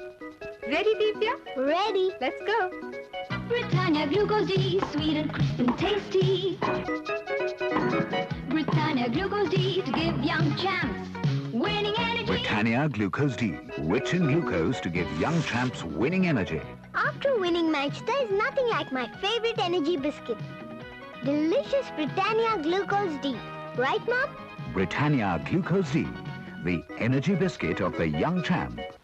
Ready, Divya? Ready. Let's go. Britannia Glucose D, sweet and crisp and tasty. Britannia Glucose D to give young champs winning energy. Britannia Glucose D, rich in glucose to give young champs winning energy. After winning match, there is nothing like my favorite energy biscuit. Delicious Britannia Glucose D. Right, Mom? Britannia Glucose D, the energy biscuit of the young champ.